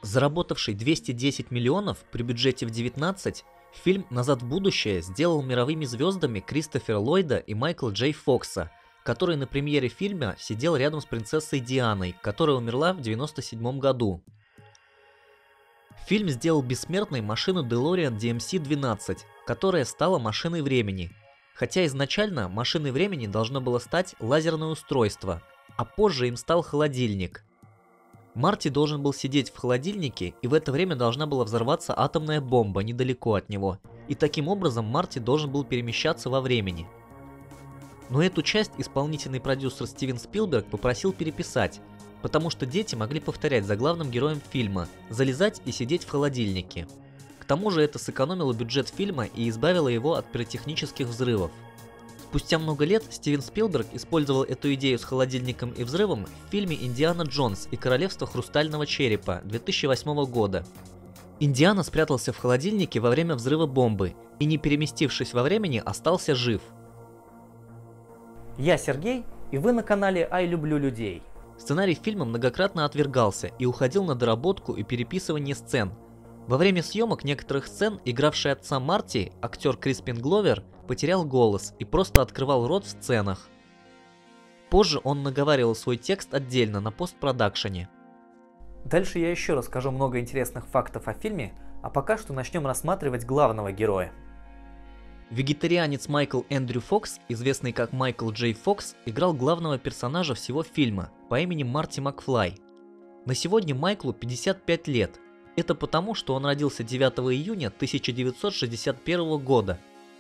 Заработавший 210 миллионов при бюджете в 19, фильм «Назад в будущее» сделал мировыми звездами Кристофера Ллойда и Майкла Джей Фокса, который на премьере фильма сидел рядом с принцессой Дианой, которая умерла в 1997 году. Фильм сделал бессмертной машину DeLorean DMC-12, которая стала машиной времени. Хотя изначально машиной времени должно было стать лазерное устройство, а позже им стал холодильник. Марти должен был сидеть в холодильнике, и в это время должна была взорваться атомная бомба недалеко от него, и таким образом Марти должен был перемещаться во времени. Но эту часть исполнительный продюсер Стивен Спилберг попросил переписать, потому что дети могли повторять за главным героем фильма, залезать и сидеть в холодильнике. К тому же это сэкономило бюджет фильма и избавило его от пиротехнических взрывов. Спустя много лет Стивен Спилберг использовал эту идею с холодильником и взрывом в фильме «Индиана Джонс и Королевство Хрустального Черепа» 2008 года. Индиана спрятался в холодильнике во время взрыва бомбы и, не переместившись во времени, остался жив. Я Сергей, и вы на канале «Ай, люблю людей». Сценарий фильма многократно отвергался и уходил на доработку и переписывание сцен. Во время съемок некоторых сцен игравший отца Марти, актер Криспин Гловер, потерял голос и просто открывал рот в сценах. Позже он наговаривал свой текст отдельно на постпродакшене. Дальше я еще расскажу много интересных фактов о фильме, а пока что начнем рассматривать главного героя. Вегетарианец Майкл Эндрю Фокс, известный как Майкл Джей Фокс, играл главного персонажа всего фильма по имени Марти Макфлай. На сегодня Майклу 55 лет. Это потому, что он родился 9 июня 1961 года.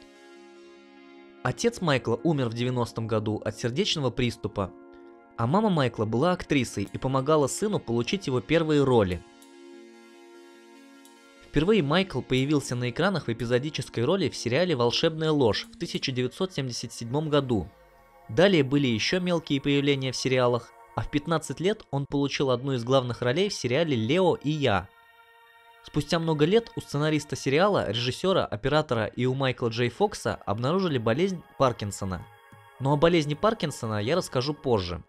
Отец Майкла умер в 90-м году от сердечного приступа, а мама Майкла была актрисой и помогала сыну получить его первые роли. Впервые Майкл появился на экранах в эпизодической роли в сериале «Волшебная ложь» в 1977 году. Далее были еще мелкие появления в сериалах, а в 15 лет он получил одну из главных ролей в сериале «Лео и я». Спустя много лет у сценариста сериала, режиссера, оператора и у Майкла Джей Фокса обнаружили болезнь Паркинсона. Но о болезни Паркинсона я расскажу позже.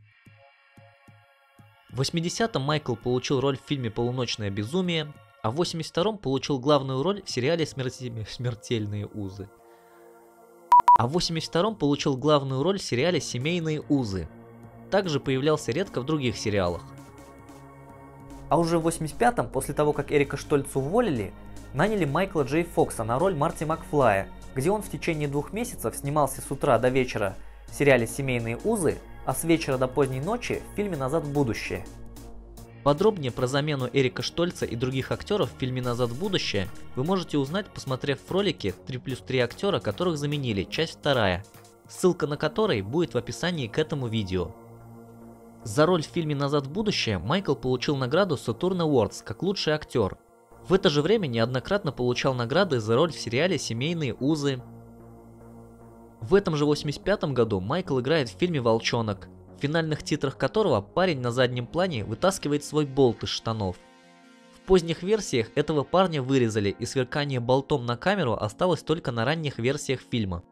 В 80-м Майкл получил роль в фильме «Полуночное безумие», а в 82-м получил главную роль в сериале «Смертельные узы». А в 82-м получил главную роль в сериале «Семейные узы». Также появлялся редко в других сериалах. А уже в 85-м, после того, как Эрика Штольца уволили, наняли Майкла Джей Фокса на роль Марти Макфлая, где он в течение 2 месяцев снимался с утра до вечера в сериале «Семейные узы», а с вечера до поздней ночи в фильме «Назад в будущее». Подробнее про замену Эрика Штольца и других актеров в фильме «Назад в будущее» вы можете узнать, посмотрев в ролике 3+3 актера, которых заменили, часть 2, ссылка на которой будет в описании к этому видео. За роль в фильме «Назад в будущее» Майкл получил награду Saturn Awards как лучший актер. В это же время неоднократно получал награды за роль в сериале «Семейные узы». В этом же 85-м году Майкл играет в фильме «Волчонок», в финальных титрах которого парень на заднем плане вытаскивает свой болт из штанов. В поздних версиях этого парня вырезали, и сверкание болтом на камеру осталось только на ранних версиях фильма.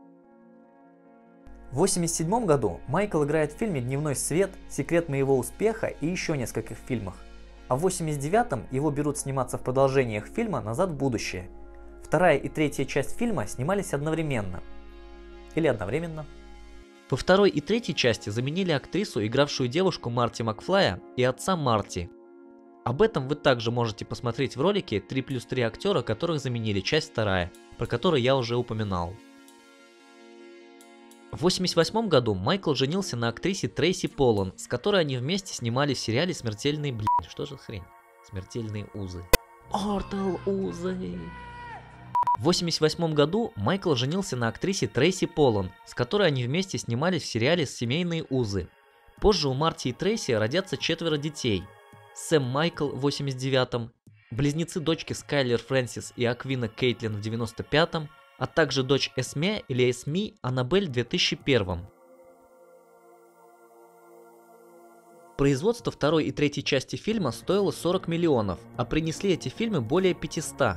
В 1987 году Майкл играет в фильме «Дневной свет», «Секрет моего успеха» и еще нескольких фильмах. А в 1989 его берут сниматься в продолжениях фильма «Назад в будущее». 2 и 3 часть фильма снимались одновременно. Или одновременно. Во 2 и 3 части заменили актрису, игравшую девушку Марти Макфлая, и отца Марти. Об этом вы также можете посмотреть в ролике 3+3 актера, которых заменили, часть 2, про которую я уже упоминал. В 1988 году Майкл женился на актрисе Трейси Поллан, с которой они вместе снимали в сериале «Смертельные что же хрень? Смертельные узы». Mortal узы. В 1988 году Майкл женился на актрисе Трейси Поллан, с которой они вместе снимались в сериале «Семейные узы». Позже у Марти и Трейси родятся 4 детей. Сэм Майкл в 1989, близнецы-дочки Скайлер Фрэнсис и Аквина Кейтлин в 1995, а также дочь Эсме или Эсми Аннабель в 2001. Производство 2 и 3 части фильма стоило 40 миллионов, а принесли эти фильмы более 500.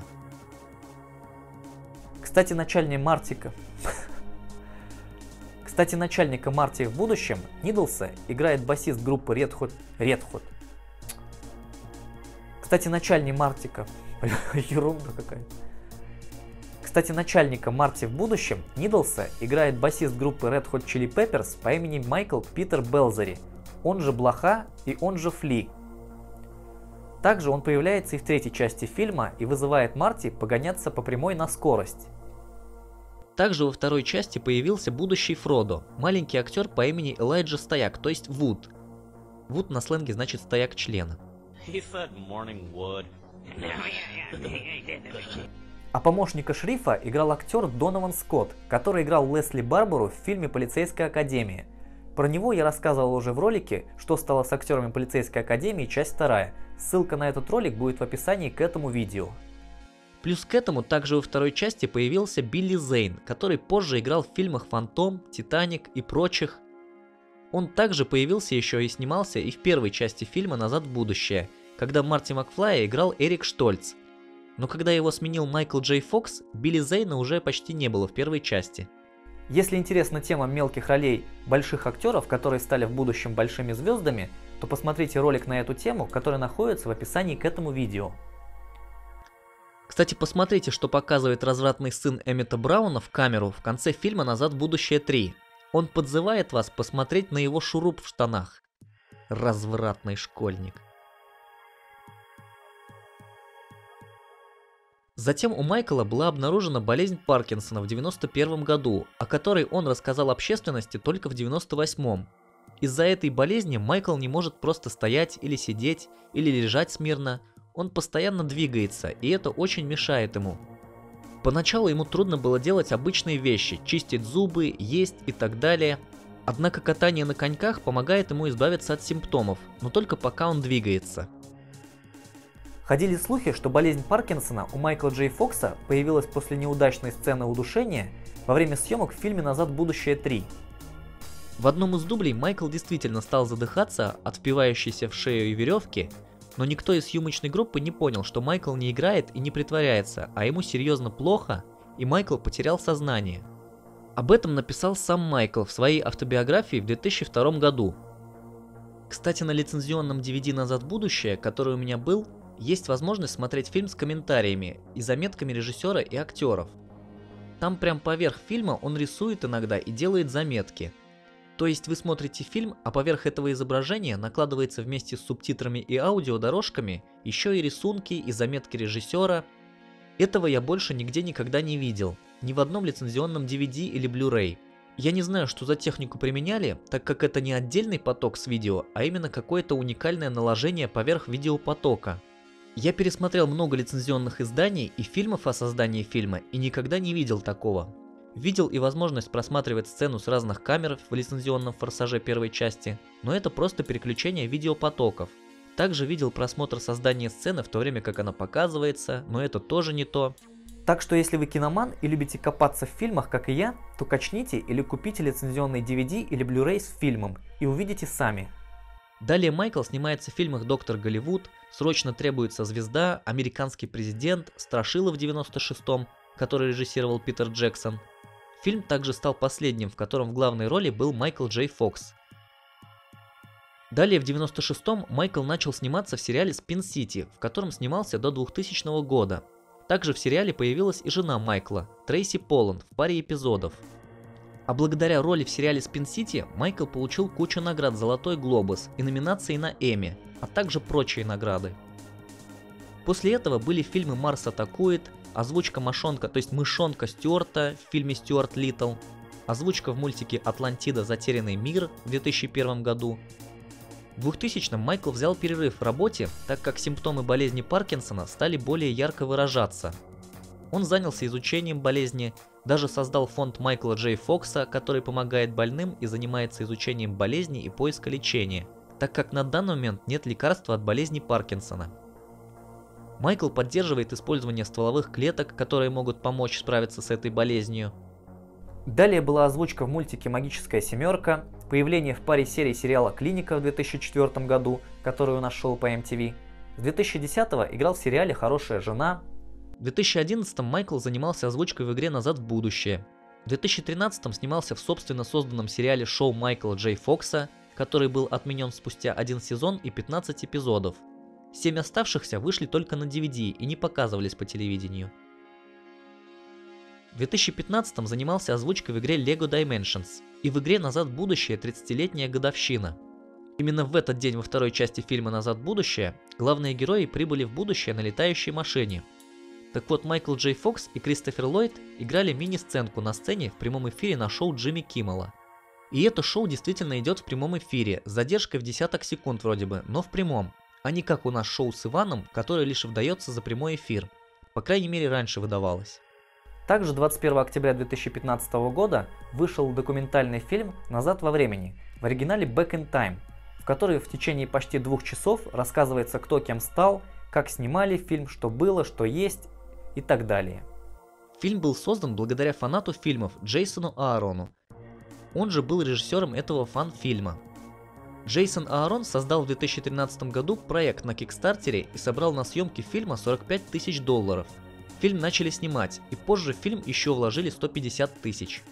Кстати, начальника Марти в будущем, Нидлса, играет басист группы Red Hot. Кстати, начальник Мартика... Ерунда какая-то. Кстати, начальника Марти в будущем, Нидлса, играет басист группы Red Hot Chili Peppers по имени Майкл Питер Белзери, он же Блоха и он же Фли. Также он появляется и в третьей части фильма и вызывает Марти погоняться по прямой на скорость. Также во второй части появился будущий Фродо, маленький актер по имени Элайджа Стояк, то есть Вуд. Вуд на сленге значит стояк члена. А помощника шерифа играл актер Донован Скотт, который играл Лесли Барбару в фильме «Полицейская академия». Про него я рассказывал уже в ролике «Что стало с актерами полицейской академии», часть 2. Ссылка на этот ролик будет в описании к этому видео. Плюс к этому также во второй части появился Билли Зейн, который позже играл в фильмах «Фантом», «Титаник» и прочих. Он также появился еще и снимался и в первой части фильма «Назад в будущее», когда Марти Макфлая играл Эрик Штольц. Но когда его сменил Майкл Джей Фокс, Билли Зейна уже почти не было в первой части. Если интересна тема мелких ролей больших актеров, которые стали в будущем большими звездами, то посмотрите ролик на эту тему, который находится в описании к этому видео. Кстати, посмотрите, что показывает развратный сын Эммета Брауна в камеру в конце фильма «Назад в будущее 3». Он подзывает вас посмотреть на его шуруп в штанах. Развратный школьник. Затем у Майкла была обнаружена болезнь Паркинсона в 1991 году, о которой он рассказал общественности только в 1998. Из-за этой болезни Майкл не может просто стоять или сидеть, или лежать смирно, он постоянно двигается, и это очень мешает ему. Поначалу ему трудно было делать обычные вещи, чистить зубы, есть и так далее. Однако катание на коньках помогает ему избавиться от симптомов, но только пока он двигается. Ходили слухи, что болезнь Паркинсона у Майкла Джей Фокса появилась после неудачной сцены удушения во время съемок в фильме «Назад в будущее 3». В одном из дублей Майкл действительно стал задыхаться от впивающейся в шею веревки, но никто из съемочной группы не понял, что Майкл не играет и не притворяется, а ему серьезно плохо, и Майкл потерял сознание. Об этом написал сам Майкл в своей автобиографии в 2002 году. Кстати, на лицензионном DVD «Назад в будущее», который у меня был, есть возможность смотреть фильм с комментариями и заметками режиссера и актеров. Там прям поверх фильма он рисует иногда и делает заметки. То есть вы смотрите фильм, а поверх этого изображения накладывается вместе с субтитрами и аудиодорожками еще и рисунки и заметки режиссера. Этого я больше нигде никогда не видел, ни в одном лицензионном DVD или Blu-ray. Я не знаю, что за технику применяли, так как это не отдельный поток с видео, а именно какое-то уникальное наложение поверх видеопотока. Я пересмотрел много лицензионных изданий и фильмов о создании фильма и никогда не видел такого. Видел и возможность просматривать сцену с разных камер в лицензионном «Форсаже» первой части, но это просто переключение видеопотоков. Также видел просмотр создания сцены в то время, как она показывается, но это тоже не то. Так что если вы киноман и любите копаться в фильмах, как и я, то качните или купите лицензионный DVD или Blu-ray с фильмом и увидите сами. Далее Майкл снимается в фильмах «Доктор Голливуд», «Срочно требуется звезда», «Американский президент», «Страшила» в 96-м, который режиссировал Питер Джексон. Фильм также стал последним, в котором в главной роли был Майкл Джей Фокс. Далее в 96-м Майкл начал сниматься в сериале «Спин Сити», в котором снимался до 2000 года. Также в сериале появилась и жена Майкла, Трейси Полланд, в паре эпизодов. А благодаря роли в сериале «Спин Сити» Майкл получил кучу наград «Золотой глобус» и номинации на Эмми, а также прочие награды. После этого были фильмы «Марс атакует», озвучка мышонка, то есть мышонка Стюарта в фильме «Стюарт Литтл», озвучка в мультике «Атлантида. Затерянный мир» в 2001 году. В 2000-м Майкл взял перерыв в работе, так как симптомы болезни Паркинсона стали более ярко выражаться. Он занялся изучением болезни, даже создал фонд Майкла Джей Фокса, который помогает больным и занимается изучением болезни и поиска лечения, так как на данный момент нет лекарства от болезни Паркинсона. Майкл поддерживает использование стволовых клеток, которые могут помочь справиться с этой болезнью. Далее была озвучка в мультике «Магическая семерка», появление в паре серий сериала «Клиника» в 2004 году, который у нас шел по MTV. С 2010-го играл в сериале «Хорошая жена». В 2011-м Майкл занимался озвучкой в игре «Назад в будущее». В 2013-м снимался в собственно созданном сериале «Шоу Майкла Джей Фокса», который был отменен спустя 1 сезон и 15 эпизодов. 7 оставшихся вышли только на DVD и не показывались по телевидению. В 2015 занимался озвучкой в игре LEGO Dimensions и в игре «Назад в будущее. 30-летняя годовщина». Именно в этот день во второй части фильма «Назад в будущее» главные герои прибыли в будущее на летающей машине. Так вот, Майкл Джей Фокс и Кристофер Ллойд играли мини-сценку на сцене в прямом эфире на шоу Джимми Киммела. И это шоу действительно идет в прямом эфире, с задержкой в десяток секунд вроде бы, но в прямом, а не как у нас шоу с Иваном, которое лишь выдается за прямой эфир. По крайней мере, раньше выдавалось. Также 21 октября 2015 года вышел документальный фильм «Назад во времени», в оригинале Back in Time, в который в течение почти 2 часов рассказывается, кто кем стал, как снимали фильм, что было, что есть и так далее. Фильм был создан благодаря фанату фильмов Джейсону Аарону. Он же был режиссером этого фан-фильма. Джейсон Аарон создал в 2013 году проект на Кикстартере и собрал на съемки фильма $45 тысяч. Фильм начали снимать, и позже в фильм еще вложили $150 тысяч.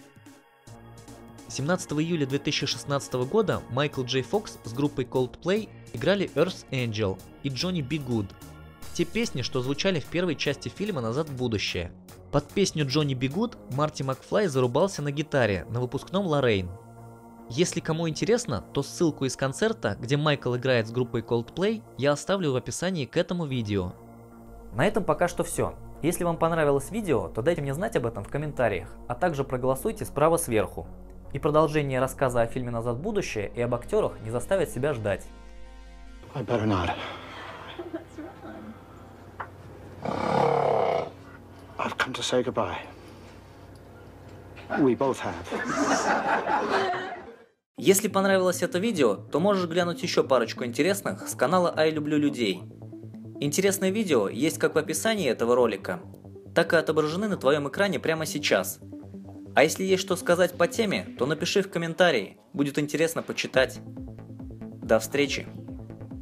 17 июля 2016 года Майкл Джей Фокс с группой Coldplay играли Earth Angel и Johnny B. Good. Те песни, что звучали в первой части фильма «Назад в будущее». Под песню Johnny B. Good Марти Макфлай зарубался на гитаре на выпускном Lorraine. Если кому интересно, то ссылку из концерта, где Майкл играет с группой Coldplay, я оставлю в описании к этому видео. На этом пока что все. Если вам понравилось видео, то дайте мне знать об этом в комментариях, а также проголосуйте справа сверху. И продолжение рассказа о фильме «Назад в будущее» и об актерах не заставит себя ждать. I better not. I've come to say goodbye. We both have. Если понравилось это видео, то можешь глянуть еще парочку интересных с канала I люблю людей. Интересные видео есть как в описании этого ролика, так и отображены на твоем экране прямо сейчас. А если есть что сказать по теме, то напиши в комментарии, будет интересно почитать. До встречи!